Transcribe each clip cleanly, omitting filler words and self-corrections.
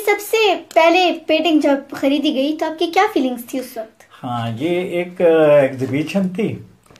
سب سے پہلے پینٹنگ جب خریدی گئی تو آپ کی کیا فیلنگز تھی اس وقت؟ ہاں، یہ ایک ایگزیبیشن تھی،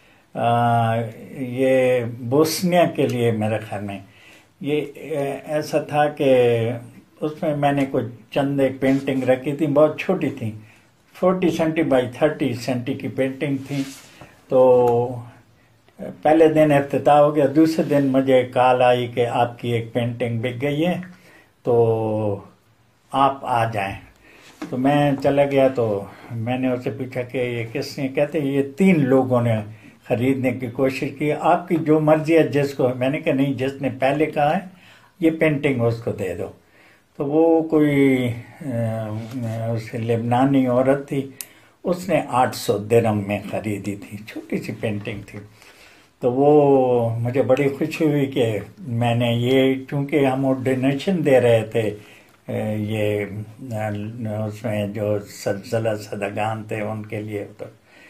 یہ بوسنیا کے لیے میرے خیال میں. یہ ایسا تھا کہ اس میں نے کچھ چند ایک پینٹنگ رکھی تھی، بہت چھوٹی تھی، 40 سینٹی بائی 30 سینٹی کی پینٹنگ تھی. تو پہلے دن افتتاح ہو گیا، دوسرے دن مجھے کال آئی کہ آپ کی ایک پینٹنگ بک گئی ہے تو آپ آ جائیں. تو میں چلا گیا، تو میں نے اس سے پوچھا کہ یہ کس نے؟ کہتے یہ 3 لوگوں نے خریدنے کی کوشش کی، آپ کی جو مرضی ہے جس کو. میں نے کہا نہیں، جس نے پہلے کہا ہے یہ پینٹنگ اس کو دے دو. تو وہ کوئی لبنانی عورت تھی، اس نے 800 درہم میں خریدی تھی، چھوٹی سی پینٹنگ تھی. تو وہ مجھے بڑی خوشی ہوئی کہ میں نے یہ، چونکہ ہم وہ ڈونیشن دے رہے تھے، یہ اس میں جو زلزلہ زدگان تھے ان کے لیے، تو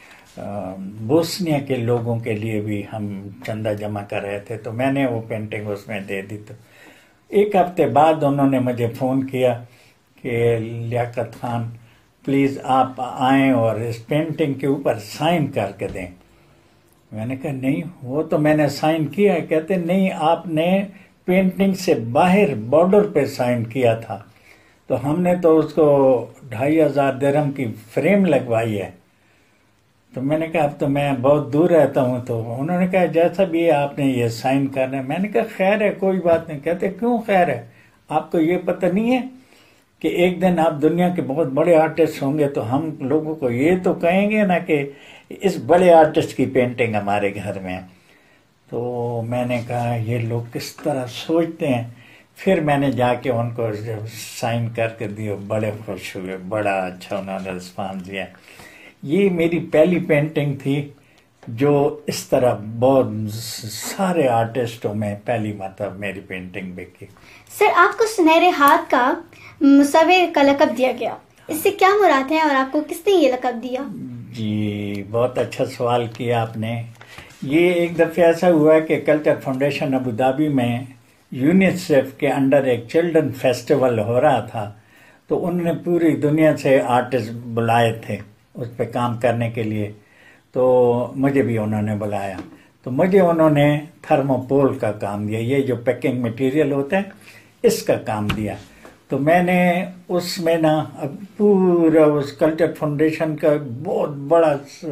بوسنیا کے لوگوں کے لیے بھی ہم چندہ جمع کر رہے تھے. تو میں نے وہ پینٹنگ اس میں دے دی. تو ایک ہفتے بعد انہوں نے مجھے فون کیا کہ لیاقت خان پلیز آپ آئیں اور اس پینٹنگ کے اوپر سائن کر کے دیں. میں نے کہا نہیں، وہ تو میں نے سائن کیا ہے. کہتے نہیں، آپ نے پینٹنگ سے باہر بارڈر پہ سائن کیا تھا. تو ہم نے تو اس کو 2500 درہم کی فریم لگوائی ہے. تو میں نے کہا اب تو میں بہت دور رہتا ہوں. تو انہوں نے کہا جیسا بھی آپ نے یہ سائن کرنا ہے. میں نے کہا خیر ہے، کوئی بات نہیں. کہتے کیوں خیر ہے؟ آپ کو یہ پتہ نہیں ہے کہ ایک دن آپ دنیا کے بہت بڑے آرٹسٹ ہوں گے، تو ہم لوگوں کو یہ تو کہیں گے نا کہ اس بڑے آرٹسٹ کی پینٹنگ ہمارے گھر میں. تو میں نے کہا یہ لوگ کس طرح سوچتے ہیں. پھر میں نے جا کے ان کو سائن کر کے دیے، بڑے خوش ہوئے، بڑا اچھا انہوں نے رسپانس دیا. یہ میری پہلی پینٹنگ تھی جو اس طرح بہت سارے آرٹسٹوں میں پہلی مرتبہ میری پینٹنگ بکی. سر، آپ کو سنہرے ہاتھ کا مصور کا لقب دیا گیا، اس سے کیا مراد ہے اور آپ کو کس نے یہ لقب دیا؟ جی بہت اچھا سوال کیا آپ نے. یہ ایک دفعہ ایسا ہوا کہ کلچر فاؤنڈیشن ابوظہبی میں یونیسیف کے انڈر ایک چلڈرن فیسٹیول ہو رہا تھا. تو انہوں نے پوری دنیا سے آرٹسٹ بلائے تھے اس پہ کام کرنے کے لیے. تو مجھے بھی انہوں نے بلایا. تو مجھے انہوں نے تھرموپول کا کام دیا، یہ جو پیکنگ مٹیریل ہوتا ہے اس کا کام دیا. تو میں نے اس میں نا پورا اس کلچر فاؤنڈیشن کا بہت بڑا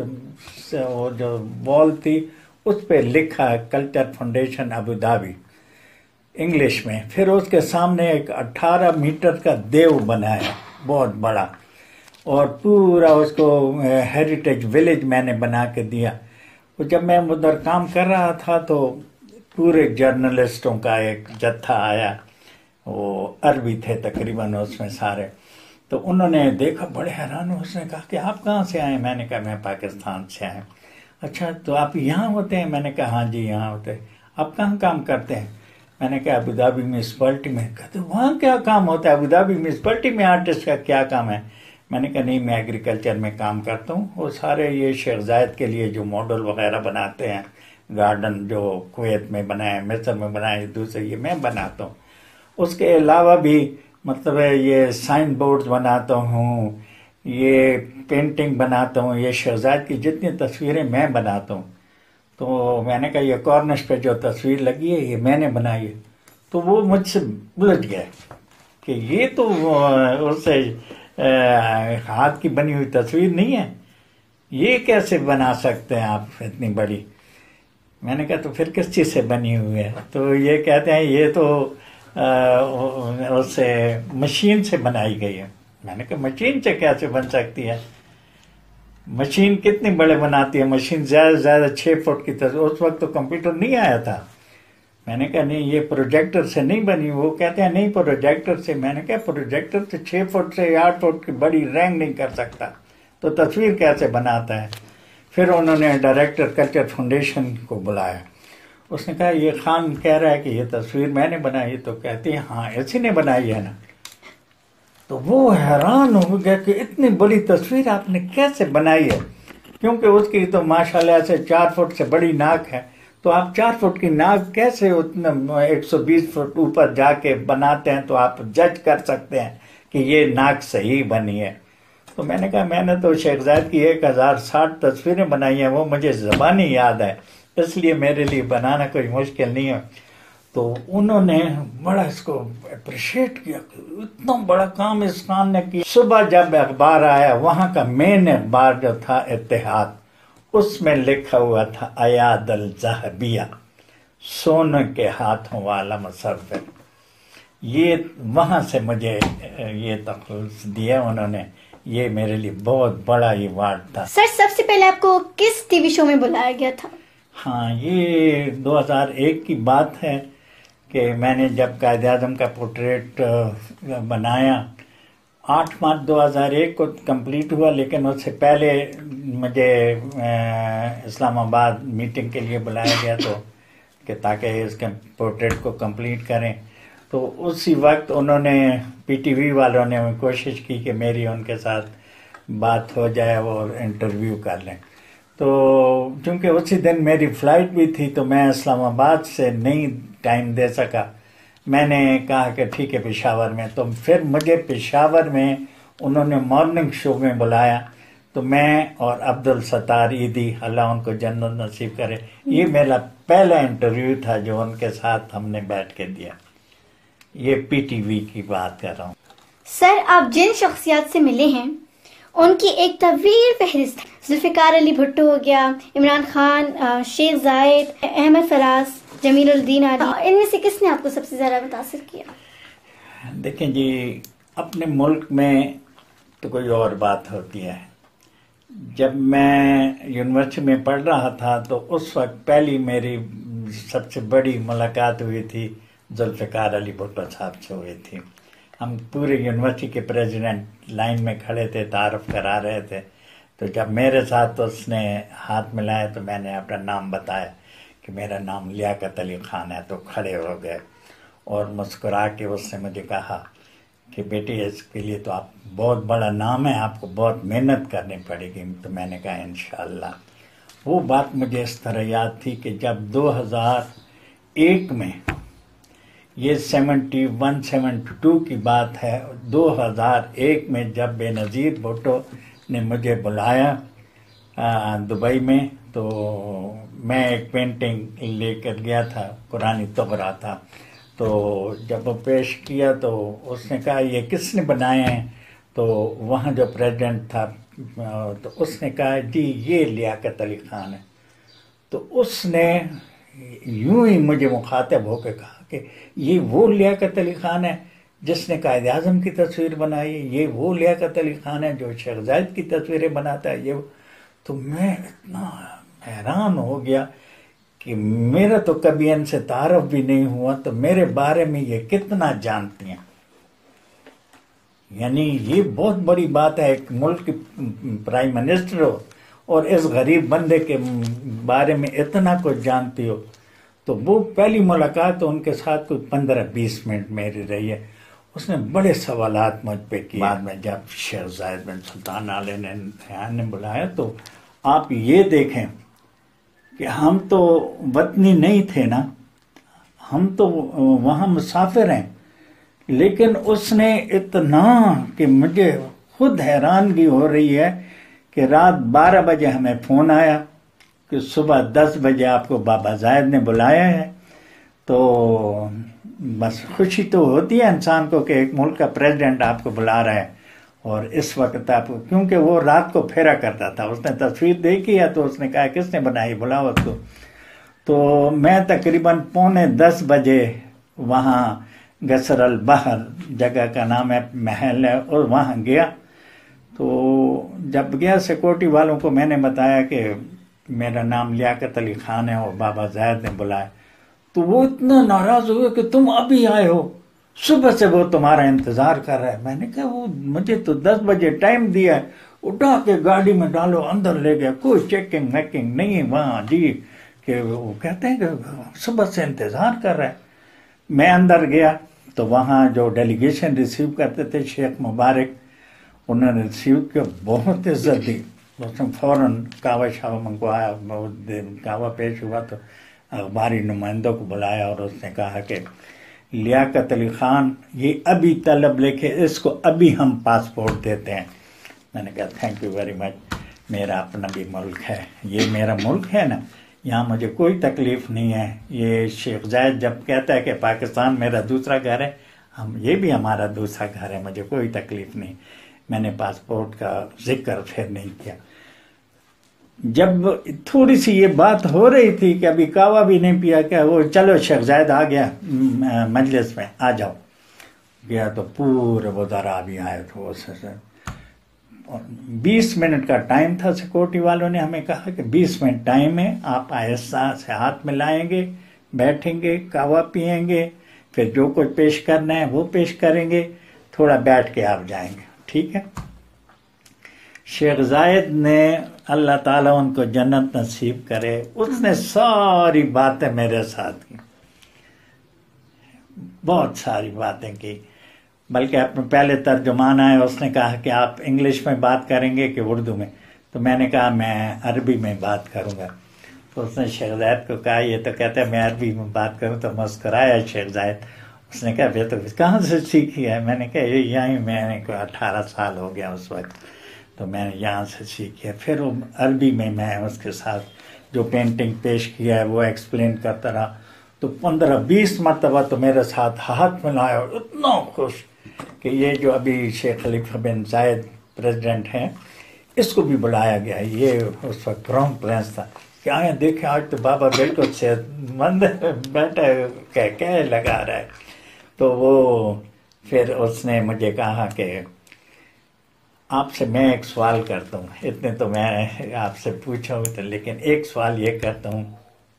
جو وال تھی اس پہ لکھا کلچر فاؤنڈیشن ابوظہبی انگلش میں. پھر اس کے سامنے ایک 18 میٹر کا دیو بنایا بہت بڑا، اور پورا اس کو ہیریٹیج ولیج میں نے بنا کے دیا. جب میں ادھر کام کر رہا تھا تو پورے جرنلسٹوں کا ایک جتھا آیا، وہ عربی تھے تقریباً اس میں سارے. تو انہوں نے دیکھا، بڑے حیران ہو. اس نے کہا کہ آپ کہاں سے آئے؟ میں نے کہا میں پاکستان سے آئے. اچھا، تو آپ یہاں ہوتے ہیں؟ میں نے کہا ہاں جی یہاں ہوتے ہیں. آپ کہاں کام کرتے ہیں؟ میں نے کہا ابوظہبی میونسپلٹی میں. کہتے وہاں کیا کام ہوتا ہے؟ ابوظہبی میونسپلٹی میں آرٹسٹ کا کیا کام ہے؟ میں نے کہا نہیں، میں ایگریکلچر میں کام کرتا ہوں. وہ سارے یہ شیخ زائد کے لیے جو ماڈل وغیرہ بناتے ہیں، گارڈن جو کویت میں بنائے، مصر میں بنائے، دوسرے یہ میں بناتا ہوں. اس کے علاوہ بھی مطلب ہے یہ سائن بورڈز بناتا ہوں، یہ پینٹنگ بناتا ہوں، یہ شیخ زائد کی جتنی تصویریں میں بناتا ہوں. تو میں نے کہا یہ کارنش پہ جو تصویر لگی ہے یہ میں نے بنائی ہے. تو وہ مجھ سے الجھ گئے کہ یہ تو اس سے ہاتھ کی بنی ہوئی تصویر نہیں ہے، یہ کیسے بنا سکتے ہیں آپ اتنی بڑی؟ میں نے کہا تو پھر کس چیز سے بنی ہوئی ہے؟ تو یہ کہتے ہیں یہ تو اس سے مشین سے بنائی گئی ہے. میں نے کہا مشین سے کیسے بن سکتی ہے؟ مشین کتنی بڑے بناتی ہے؟ مشین زیادہ سے زیادہ 6 فٹ کی تصویر. اس وقت تو کمپیوٹر نہیں آیا تھا. میں نے کہا نہیں یہ پروجیکٹر سے نہیں بنی. وہ کہتے ہیں نہیں پروجیکٹر سے. میں نے کہا پروجیکٹر سے 6 فٹ سے 8 فٹ کی بڑی رینگ نہیں کر سکتا، تو تصویر کیسے بناتا ہے؟ پھر انہوں نے ڈائریکٹر کلچر فاؤنڈیشن کو بلایا. اس نے کہا یہ خان کہہ رہا ہے کہ یہ تصویر میں نے بنائی. تو کہتے ہیں ہاں اسی نے بنائی ہے نا. تو وہ حیران ہو گیا کہ اتنی بڑی تصویر آپ نے کیسے بنائی ہے، کیونکہ اس کی تو ماشاءاللہ سے 4 فٹ سے بڑی ناک ہے. تو آپ 4 فٹ کی ناک کیسے اتنا 120 فٹ اوپر جا کے بناتے ہیں؟ تو آپ جج کر سکتے ہیں کہ یہ ناک صحیح بنی ہے. تو میں نے کہا میں نے تو شیخ زائد کی 1060 تصویریں بنائی ہیں، وہ مجھے زبانی یاد ہے، اس لیے میرے لیے بنانا کوئی مشکل نہیں ہے. تو انہوں نے بڑا اس کو اپریشیٹ کیا، اتنا بڑا کام اس خان نے کیا. صبح جب اخبار آیا، وہاں کا مین اخبار جو تھا اتحاد، اس میں لکھا ہوا تھا ایاد الذہبیہ، سونے کے ہاتھوں والا مصور. یہ وہاں سے مجھے یہ تخلص دیا انہوں نے، یہ میرے لیے بہت بڑا ایوارڈ تھا. سر سب سے پہلے آپ کو کس ٹی وی شو میں بلایا گیا تھا؟ ہاں، یہ 2001 کی بات ہے کہ میں نے جب قائد اعظم کا پورٹریٹ بنایا، 8 مارچ 2001 کو کمپلیٹ ہوا، لیکن اس سے پہلے مجھے اسلام آباد میٹنگ کے لیے بلایا گیا تو کہ تاکہ اس کے پورٹریٹ کو کمپلیٹ کریں. تو اسی وقت انہوں نے پی ٹی وی والوں نے کوشش کی کہ میری ان کے ساتھ بات ہو جائے اور انٹرویو کر لیں. تو چونکہ اسی دن میری فلائٹ بھی تھی تو میں اسلام آباد سے نہیں ٹائم دے سکا. میں نے کہا کہ ٹھیک ہے پشاور میں. تو پھر مجھے پشاور میں انہوں نے مارننگ شو میں بلایا، تو میں اور عبدالستار عیدی، اللہ ان کو جنت نصیب کرے، یہ میرا پہلا انٹرویو تھا جو ان کے ساتھ ہم نے بیٹھ کے دیا. یہ پی ٹی وی کی بات کر رہا ہوں. سر آپ جن شخصیات سے ملے ہیں ان کی ایک طویل فہرست ہے. ذوالفقار علی بھٹو ہو گیا، عمران خان، شیخ زائد، احمد فراز، جمیل الدین علی، ان میں سے کس نے آپ کو سب سے زیادہ متاثر کیا؟ دیکھیں جی، اپنے ملک میں تو کوئی اور بات ہوتی ہے. جب میں یونیورسٹی میں پڑھ رہا تھا تو اس وقت پہلی میری سب سے بڑی ملاقات ہوئی تھی ذوالفقار علی بھٹو صاحب سے ہوئی تھی. ہم پورے یونیورسٹی کے پریزیڈنٹ لائن میں کھڑے تھے، تعارف کرا رہے تھے. تو جب میرے ساتھ اس نے ہاتھ ملایا تو میں نے اپنا نام بتایا کہ میرا نام لیاقت علی خان ہے. تو کھڑے ہو گئے اور مسکرا کے اس نے مجھے کہا کہ بیٹی اس کے لیے تو آپ بہت بڑا نام ہے، آپ کو بہت محنت کرنی پڑے گی. تو میں نے کہا انشاءاللہ. وہ بات مجھے اس طرح یاد تھی کہ جب 2001 میں، یہ 71-72 کی بات ہے، 2001 میں جب بے نظیر بھٹو نے مجھے بلایا دبئی میں، تو میں ایک پینٹنگ لے کر گیا تھا، قرآن طغرا تھا. تو جب وہ پیش کیا تو اس نے کہا یہ کس نے بنائے ہیں؟ تو وہاں جو پریزیڈنٹ تھا تو اس نے کہا جی یہ لیاقت علی خان ہے. تو اس نے یوں ہی مجھے مخاطب ہو کے کہا کہ یہ وہ لیاقت علی خان ہے جس نے قائد اعظم کی تصویر بنائی، یہ وہ لیاقت علی خان ہے جو شیخ زائد کی تصویریں بناتا ہے. یہ تو میں اتنا حیران ہو گیا کہ میرا تو کبھی ان سے تعارف بھی نہیں ہوا، تو میرے بارے میں یہ کتنا جانتی ہیں. یعنی یہ بہت بڑی بات ہے، ایک ملک کی پرائم منسٹر ہو اور اس غریب بندے کے بارے میں اتنا کچھ جانتی ہو. تو وہ پہلی ملاقات ان کے ساتھ کوئی 15-20 منٹ میری رہی ہے. اس نے بڑے سوالات مجھ پہ کیے. بعد میں جب شیخ زائد بن سلطان آل نے بلایا تو آپ یہ دیکھیں کہ ہم تو وطنی نہیں تھے نا، ہم تو وہاں مسافر ہیں، لیکن اس نے اتنا کہ مجھے خود حیرانگی ہو رہی ہے کہ رات 12 بجے ہمیں فون آیا کہ صبح 10 بجے آپ کو بابا زائد نے بلایا ہے. تو بس خوشی تو ہوتی ہے انسان کو کہ ایک ملک کا پریزیڈنٹ آپ کو بلا رہا ہے. اور اس وقت آپ کو، کیونکہ وہ رات کو پھیرا کرتا تھا، اس نے تصویر دیکھی ہے تو اس نے کہا کس نے بنائی، بلاؤ اس کو. تو میں تقریباً 9:45 بجے وہاں گسر البحر جگہ کا نام ہے، محل ہے، اور وہاں گیا. تو جب گیا سیکورٹی والوں کو میں نے بتایا کہ میرا نام لیاقت علی خان ہے اور بابا زائد نے بلایا. تو وہ اتنا ناراض ہوئے کہ تم ابھی آئے ہو، صبح سے وہ تمہارا انتظار کر رہا ہے. میں نے کہا وہ مجھے تو 10 بجے ٹائم دیا ہے، اٹھا کے گاڑی میں ڈالو، اندر لے گیا، کوئی چیکنگ میکنگ نہیں وہاں جی. کہ وہ کہتے ہیں کہ صبح سے انتظار کر رہا ہے. میں اندر گیا تو وہاں جو ڈیلیگیشن ریسیو کرتے تھے شیخ مبارک، انہوں نے ریسیو کیا، بہت عزت دی. اس نے فوراً کعوہ شاہ منگوایا، کعوہ پیش ہوا تو اخباری نمائندوں کو بلایا اور اس نے کہا کہ لیاقت علی خان یہ ابھی طلب لکھے، اس کو ابھی ہم پاسپورٹ دیتے ہیں۔ میں نے کہا تھینک یو ویری مچ، میرا اپنا بھی ملک ہے، یہ میرا ملک ہے نا، یہاں مجھے کوئی تکلیف نہیں ہے۔ یہ شیخ زائد جب کہتا ہے کہ پاکستان میرا دوسرا گھر ہے، یہ بھی ہمارا دوسرا گھر ہے، مجھے کوئی تکلیف نہیں۔ میں نے پاسپورٹ کا ذکر پھر نہیں کیا۔ جب تھوڑی سی یہ بات ہو رہی تھی کہ ابھی قہوہ بھی نہیں پیا، کہ وہ چلو شیخ زائد آ گیا مجلس میں، آ جاؤ، گیا تو پورے وزراء بھی آئے تھے۔ 20 منٹ کا ٹائم تھا، سیکورٹی والوں نے ہمیں کہا کہ 20 منٹ ٹائم ہے، آپ آہستہ سے ہاتھ ملائیں گے، بیٹھیں گے، قہوہ پیئیں گے، پھر جو کچھ پیش کرنا ہے وہ پیش کریں گے، تھوڑا بیٹھ کے آپ جائیں گے، ٹھیک ہے۔ شیخ زائد نے، اللہ تعالیٰ ان کو جنت نصیب کرے، اس نے ساری باتیں میرے ساتھ کی، بہت ساری باتیں کی، بلکہ اپنے پہلے ترجمان آئے، اس نے کہا کہ آپ انگلش میں بات کریں گے کہ اردو میں، تو میں نے کہا میں عربی میں بات کروں گا۔ تو اس نے شیخ زائد کو کہا، یہ تو کہتا ہے میں عربی میں بات کروں، تو مسکرایا شیخ زائد۔ اس نے کہا یہ تو کہاں سے سیکھی ہے؟ میں نے کہا یہ یہیں، میں نے 18 سال ہو گیا اس وقت، تو میں نے یہاں سے سیکھی ہے۔ پھر وہ عربی میں اس کے ساتھ جو پینٹنگ پیش کیا ہے وہ ایکسپلین کرتا رہا، تو 15-20 مرتبہ تو میرے ساتھ ہاتھ ملایا، اور اتنا خوش کہ یہ جو ابھی شیخ خلیفہ بن زائد پریزیڈنٹ ہیں، اس کو بھی بلایا گیا۔ یہ اس وقت کراؤن پرنس تھا، کہ آئیں دیکھیں آج تو بابا بالکل صحت مند بیٹھا کہہ لگا رہا ہے۔ تو وہ پھر اس نے مجھے کہا کہ آپ سے میں ایک سوال کرتا ہوں، اتنے تو میں آپ سے پوچھا ہوں، لیکن ایک سوال یہ کرتا ہوں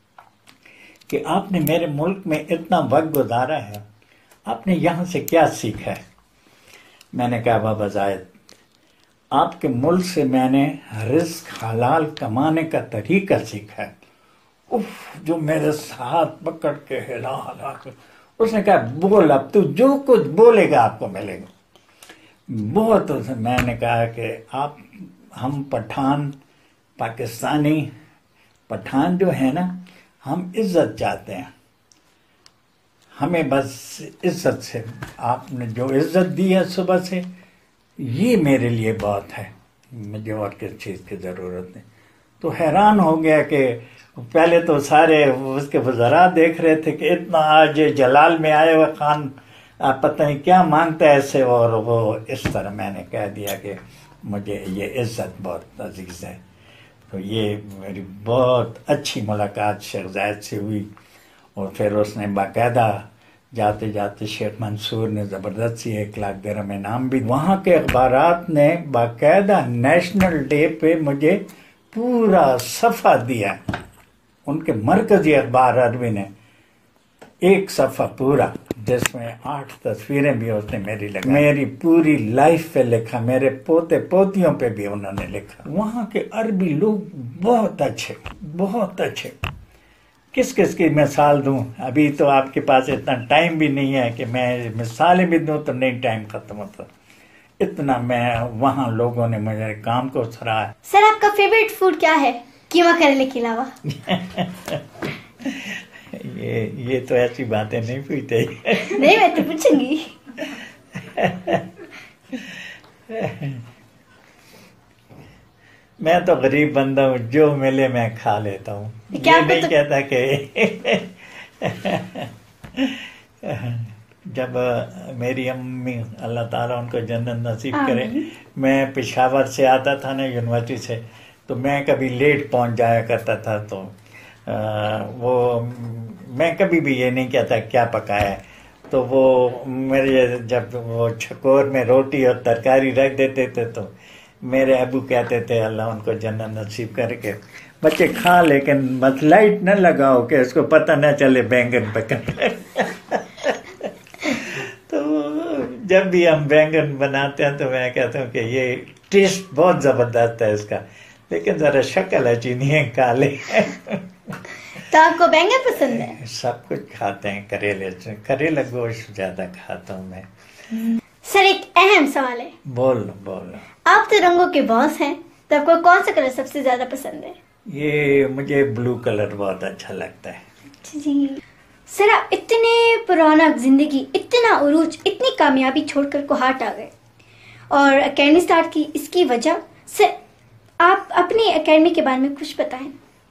کہ آپ نے میرے ملک میں اتنا وقت گزارا ہے، آپ نے یہاں سے کیا سیکھا ہے؟ میں نے کہا بابا زائد، آپ کے ملک سے میں نے رزق حلال کمانے کا طریقہ سیکھا ہے۔ جو میرے ساتھ پکڑ کے ہلا کے اس نے کہا بول، اب تو جو کچھ بولے گا آپ کو ملے گا۔ بہت میں نے کہا کہ ہم پٹھان، پاکستانی پٹھان جو ہے نا، ہم عزت چاہتے ہیں، ہمیں بس عزت سے، آپ نے جو عزت دی ہے صبح سے، یہ میرے لیے بہت ہے، مجھے اور کس چیز کی ضرورت نہیں۔ تو حیران ہو گیا کہ پہلے تو سارے اس کے وزراء دیکھ رہے تھے کہ اتنا آج جلال میں آئے ہوئے خان پتہ نہیں کیا مانگتا ہے ایسے، اور وہ اس طرح میں نے کہہ دیا کہ مجھے یہ عزت بہت عزیز ہے۔ تو یہ میری بہت اچھی ملاقات شیخ زائد سے ہوئی، اور پھر اس نے باقاعدہ جاتے جاتے شیخ منصور نے زبردستی 1 لاکھ درہم انعام بھی، وہاں کے اخبارات نے باقاعدہ نیشنل ڈے پہ مجھے پورا صفحہ دیا، ان کے مرکزی اخبار عربی نے 1 صفحہ پورا، جس میں 8 تصویریں بھی اس نے میری لگائی، میری پوری لائف پہ لکھا، میرے پوتے پوتیوں پہ بھی انہوں نے لکھا۔ وہاں کے عربی لوگ بہت اچھے، بہت اچھے۔ کس کس کی مثال دوں؟ ابھی تو آپ کے پاس اتنا ٹائم بھی نہیں ہے کہ میں مثالیں بھی دوں، تو نہیں ٹائم ختم ہوتا، اتنا میں وہاں لوگوں نے مجھے کام کو سراہا۔ سر آپ کا فیوریٹ فوڈ کیا ہے قیمہ کریلے کے علاوہ؟ یہ تو ایسی باتیں نہیں پوچھتے۔ نہیں، میں تو پوچھوں گی۔ میں تو غریب بندہ ہوں، جو ملے میں کھا لیتا ہوں، یہ نہیں کہتا کہ جب میری امی، اللہ تعالیٰ ان کو جنت نصیب کرے، میں پشاور سے آتا تھا نا یونیورسٹی سے، تو میں کبھی لیٹ پہنچ جایا کرتا تھا، تو وہ میں کبھی بھی یہ نہیں کہتا کیا پکایا ہے، تو وہ میرے جب وہ چھکور میں روٹی اور ترکاری رکھ دیتے تھے، تو میرے ابو کہتے تھے اللہ ان کو جنت نصیب کر کے بچے کھا، لیکن بس لائٹ نہ لگاؤ کہ اس کو پتہ نہ چلے بینگن پکا۔ تو جب بھی ہم بینگن بناتے ہیں تو میں کہتا ہوں کہ یہ ٹیسٹ بہت زبردست ہے اس کا، لیکن ذرا شکل اچھی نہیں ہے، کالے۔ تو آپ کو بینگن پسند ہے؟ سب کچھ کھاتے ہیں، کریلا گوشت زیادہ کھاتا ہوں میں۔ سر ایک اہم سوال ہے، بول۔ آپ تو رنگوں کے باس ہیں، تو آپ کو کون سا کلر سب سے زیادہ پسند ہے؟ یہ مجھے بلو کلر بہت اچھا لگتا ہے۔ جی، سر آپ اتنے پرانا زندگی، اتنا عروج، اتنی کامیابی چھوڑ کر کوہاٹ آ گئے اور اکیڈمی سٹارٹ کی، اس کی وجہ سر آپ اپنی اکیڈمی کے بارے میں کچھ بتائیں.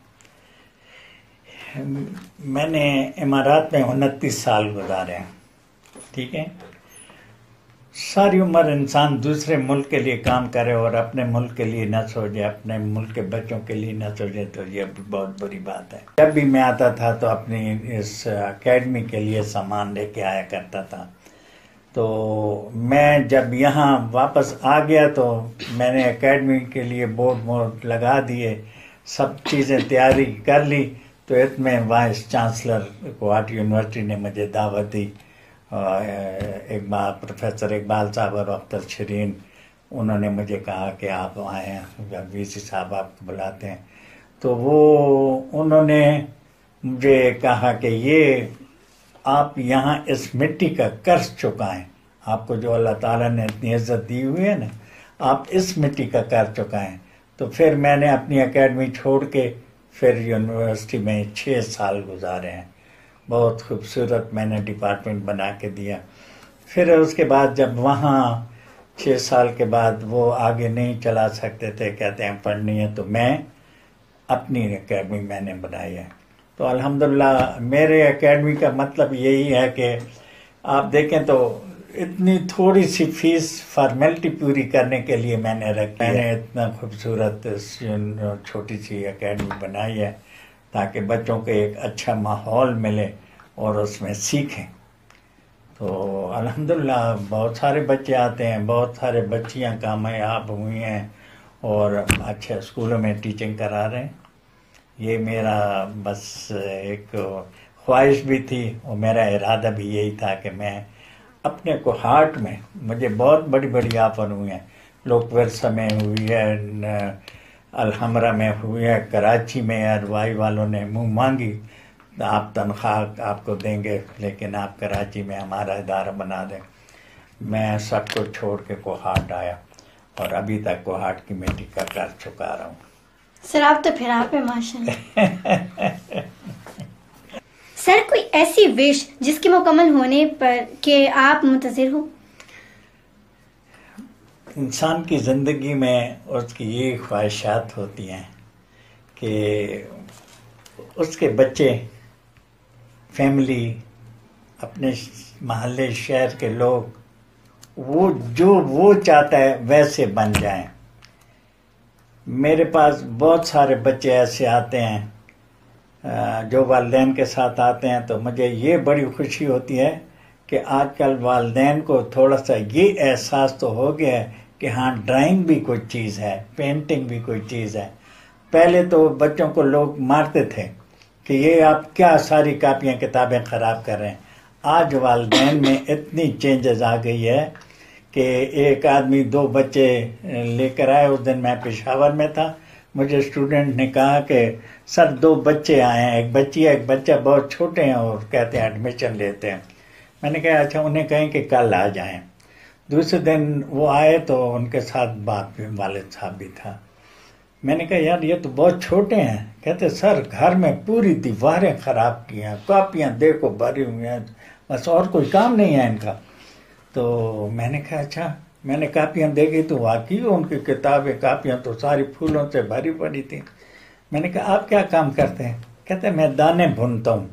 میں نے امارات میں 29 سال گزارے ہیں. ٹھیک ہے، ساری عمر انسان دوسرے ملک کے لیے کام کرے اور اپنے ملک کے لیے نہ سوچے، اپنے ملک کے بچوں کے لیے نہ سوچے، تو یہ بہت بری بات ہے. جب بھی میں آتا تھا تو اپنی اس اکیڈمی کے لیے سامان لے کے آیا کرتا تھا. تو میں جب یہاں واپس آ گیا تو میں نے اکیڈمی کے لیے بورڈ لگا دیے، سب چیزیں تیاری کر لی. تو اس میں وائس چانسلر کوہاٹ یونیورسٹی نے مجھے دعوت دی. پروفیسر اقبال صاحب اور اختر شرین، انہوں نے مجھے کہا کہ آپ آئے ہیں، وی سی صاحب آپ کو بلاتے ہیں. تو انہوں نے مجھے کہا کہ یہ آپ یہاں اس مٹی کا قرض چکائیں، آپ کو جو اللہ تعالیٰ نے اتنی عزت دی ہوئی ہے نا، آپ اس مٹی کا قرض چکائیں. تو پھر میں نے اپنی اکیڈمی چھوڑ کے پھر یونیورسٹی میں 6 سال گزارے ہیں. بہت خوبصورت میں نے ڈپارٹمنٹ بنا کے دیا. پھر اس کے بعد جب وہاں 6 سال کے بعد وہ آگے نہیں چلا سکتے تھے، کہتے ہیں پڑھنی ہے، تو میں اپنی اکیڈمی میں نے بنائی ہے. تو الحمدللہ میرے اکیڈمی کا مطلب یہی ہے کہ آپ دیکھیں تو اتنی تھوڑی سی فیس فارمیلٹی پوری کرنے کے لیے میں نے رکھی. میں نے اتنا خوبصورت چھوٹی سی اکیڈمی بنائی ہے تاکہ بچوں کو ایک اچھا ماحول ملے اور اس میں سیکھیں. تو الحمدللہ بہت سارے بچے آتے ہیں، بہت سارے بچیاں کامیاب ہوئی ہیں اور اچھے اسکولوں میں ٹیچنگ کرا رہے ہیں. یہ میرا بس ایک خواہش بھی تھی اور میرا ارادہ بھی یہی تھا کہ میں اپنے کوہاٹ میں، مجھے بہت بڑی بڑی آفر ہوئی ہیں، لوک ورثہ میں ہوئی ہے، الحمرہ میں ہوئی ہے، کراچی میں اروائی والوں نے منہ مانگی آپ تنخواہ آپ کو دیں گے لیکن آپ کراچی میں ہمارا ادارہ بنا دیں. میں سب کو چھوڑ کے کوہاٹ آیا اور ابھی تک کوہاٹ کی مٹی کا قرض چکا رہا ہوں. سر آپ تو پھر آپ ہیں ماشاءاللہ. سر کوئی ایسی وش جس کے مکمل ہونے پر کہ آپ منتظر ہو؟ انسان کی زندگی میں اس کی یہ خواہشات ہوتی ہیں کہ اس کے بچے، فیملی، اپنے محلے شہر کے لوگ وہ چاہتا ہے ویسے بن جائیں. میرے پاس بہت سارے بچے ایسے آتے ہیں جو والدین کے ساتھ آتے ہیں، تو مجھے یہ بڑی خوشی ہوتی ہے کہ آج کل والدین کو تھوڑا سا یہ احساس تو ہو گیا ہے کہ ہاں ڈرائنگ بھی کوئی چیز ہے، پینٹنگ بھی کوئی چیز ہے. پہلے تو بچوں کو لوگ مارتے تھے کہ یہ آپ کیا ساری کاپیاں کتابیں خراب کر رہے ہیں. آج والدین میں اتنی چینجز آ گئی ہے کہ ایک آدمی 2 بچے لے کر آئے. اس دن میں پشاور میں تھا، مجھے اسٹوڈنٹ نے کہا کہ سر 2 بچے آئے ہیں، ایک بچی ہے ایک بچہ، بہت چھوٹے ہیں اور کہتے ہیں ایڈمیشن لیتے ہیں. میں نے کہا اچھا انہیں کہیں کہ کل آ جائیں. دوسرے دن وہ آئے تو ان کے ساتھ باپ بھی، والد صاحب بھی تھا. میں نے کہا یار یہ تو بہت چھوٹے ہیں. کہتے سر گھر میں پوری دیواریں خراب کی ہیں، کاپیاں دیکھو بھری ہوئی ہیں، بس اور کوئی کام نہیں ہے ان کا. تو میں نے کہا اچھا. میں نے کاپیاں دیکھی تو واقعی ان کی کتابیں کاپیاں تو ساری پھولوں سے بھری پڑی تھی. میں نے کہا آپ کیا کام کرتے ہیں؟ کہتے میں دانے بھونتا ہوں.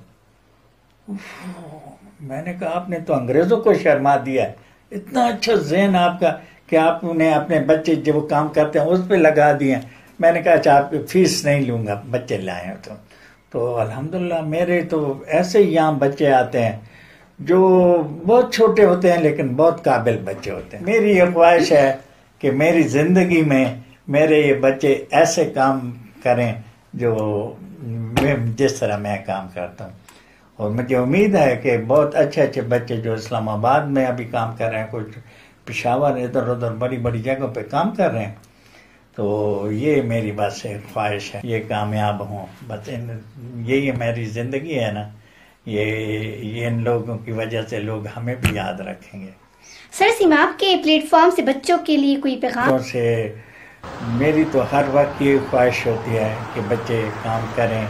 میں نے کہا آپ نے تو انگریزوں کو شرما دیا ہے، اتنا اچھا ذہن آپ کا کہ آپ نے اپنے بچے جو کام کرتے ہیں اس پہ لگا دیے. میں نے کہا اچھا آپ فیس نہیں لوں گا، بچے لائے ہیں. تو الحمدللہ میرے تو ایسے ہی یہاں بچے آتے ہیں جو بہت چھوٹے ہوتے ہیں لیکن بہت قابل بچے ہوتے ہیں. میری یہ خواہش ہے کہ میری زندگی میں میرے یہ بچے ایسے کام کریں جو جس طرح میں کام کرتا ہوں. اور مجھے امید ہے کہ بہت اچھے اچھے بچے جو اسلام آباد میں ابھی کام کر رہے ہیں، کچھ پشاور ادھر ادھر بڑی بڑی جگہوں پہ کام کر رہے ہیں. تو یہ میری بس ایک خواہش ہے یہ کامیاب ہوں. بس یہی میری زندگی ہے نا، یہ ان لوگوں کی وجہ سے لوگ ہمیں بھی یاد رکھیں گے. سر سیما آپ کے پلیٹ فارم سے بچوں کے لیے کوئی پیغام؟ سے میری تو ہر وقت یہ خواہش ہوتی ہے کہ بچے کام کریں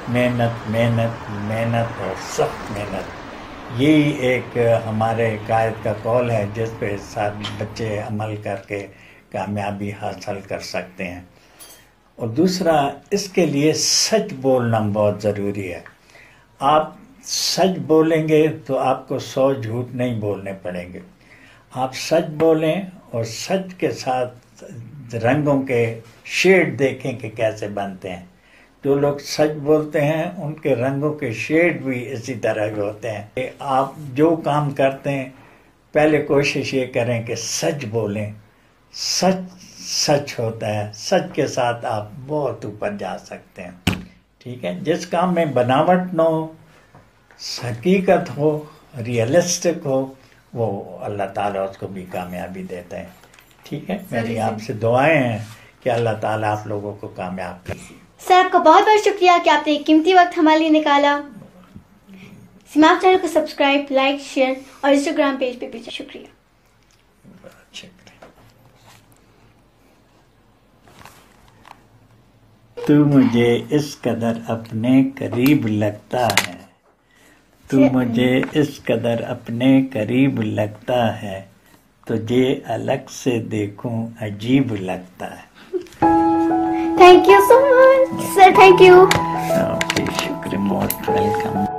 محنت محنت محنت اور سخت محنت، یہی ایک ہمارے قائد کا قول ہے جس پہ سب بچے عمل کر کے کامیابی حاصل کر سکتے ہیں۔ اور دوسرا، اس کے لیے سچ بولنا بہت ضروری ہے۔ آپ سچ بولیں گے تو آپ کو 100 جھوٹ نہیں بولنے پڑیں گے۔ آپ سچ بولیں اور سچ کے ساتھ رنگوں کے شیڈ دیکھیں کہ کیسے بنتے ہیں۔ جو لوگ سچ بولتے ہیں ان کے رنگوں کے شیڈ بھی اسی طرح کے ہوتے ہیں۔ کہ آپ جو کام کرتے ہیں پہلے کوشش یہ کریں کہ سچ بولیں۔ سچ سچ ہوتا ہے، سچ کے ساتھ آپ بہت اوپر جا سکتے ہیں۔ ٹھیک ہے، جس کام میں بناوٹ نہ ہو، حقیقت ہو، ریئلسٹک ہو، وہ اللہ تعالیٰ اس کو بھی کامیابی دیتے ہیں۔ ٹھیک ہے، میری آپ سے دعائیں ہیں کہ اللہ تعالیٰ آپ لوگوں کو کامیاب کرے۔ سر آپ کا بہت بہت شکریہ کہ آپ نے ایک قیمتی وقت ہمارے لیے نکالا۔ سماعت چینل کو سبسکرائب، لائک، شیئر اور انسٹاگرام پیج پہ بھی شکریہ۔ تو مجھے اس قدر اپنے قریب لگتا ہے، تو مجھے اس قدر اپنے قریب لگتا ہے، تجھے الگ سے دیکھوں عجیب لگتا ہے۔ Thank you so much sir, thank you. شکریہ، موسٹ ویلکم۔